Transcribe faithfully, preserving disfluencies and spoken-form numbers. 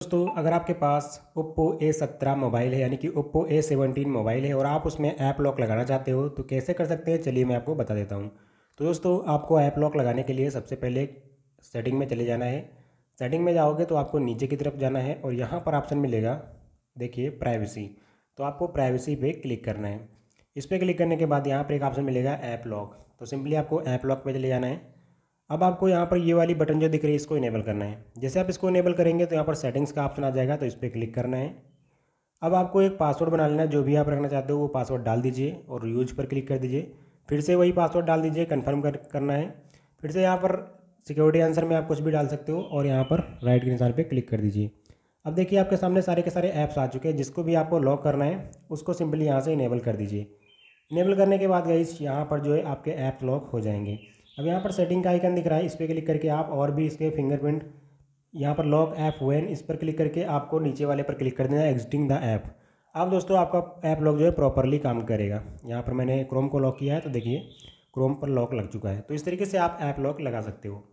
दोस्तों, अगर आपके पास ओप्पो ए सत्रह मोबाइल है यानी कि ओप्पो ए सेवनटीन मोबाइल है और आप उसमें ऐप लॉक लगाना चाहते हो तो कैसे कर सकते हैं, चलिए मैं आपको बता देता हूं। तो दोस्तों, आपको ऐप लॉक लगाने के लिए सबसे पहले सेटिंग में चले जाना है। सेटिंग में जाओगे तो आपको नीचे की तरफ जाना है और यहाँ पर ऑप्शन मिलेगा, देखिए प्राइवेसी। तो आपको प्राइवेसी पे क्लिक करना है। इस पर क्लिक करने के बाद यहाँ पर एक ऑप्शन मिलेगा ऐप लॉक। तो सिंपली आपको ऐप लॉक पे चले जाना है। अब आपको यहाँ पर ये वाली बटन जो दिख रही है इसको इनेबल करना है। जैसे आप इसको इनेबल करेंगे तो यहाँ पर सेटिंग्स का ऑप्शन आ जाएगा, तो इस पर क्लिक करना है। अब आपको एक पासवर्ड बना लेना है, जो भी आप रखना चाहते हो वो पासवर्ड डाल दीजिए और यूज पर क्लिक कर दीजिए। फिर से वही पासवर्ड डाल दीजिए, कन्फर्म कर करना है। फिर से यहाँ पर सिक्योरिटी आंसर में आप कुछ भी डाल सकते हो और यहाँ पर राइट के निशान पर क्लिक कर दीजिए। अब देखिए आपके सामने सारे के सारे ऐप्स आ चुके हैं। जिसको भी आपको लॉक करना है उसको सिंपली यहाँ से इनेबल कर दीजिए। इनेबल करने के बाद गाइस यहाँ पर जो है आपके ऐप लॉक हो जाएंगे। अब यहाँ पर सेटिंग का आइकन दिख रहा है, इस पर क्लिक करके आप और भी इसके फिंगरप्रिंट, यहाँ पर लॉक ऐप वेन, इस पर क्लिक करके आपको नीचे वाले पर क्लिक कर देना है एग्जिटिंग द ऐप। अब दोस्तों आपका ऐप लॉक जो है प्रॉपरली काम करेगा। यहाँ पर मैंने क्रोम को लॉक किया है तो देखिए क्रोम पर लॉक लग चुका है। तो इस तरीके से आप ऐप लॉक लगा सकते हो।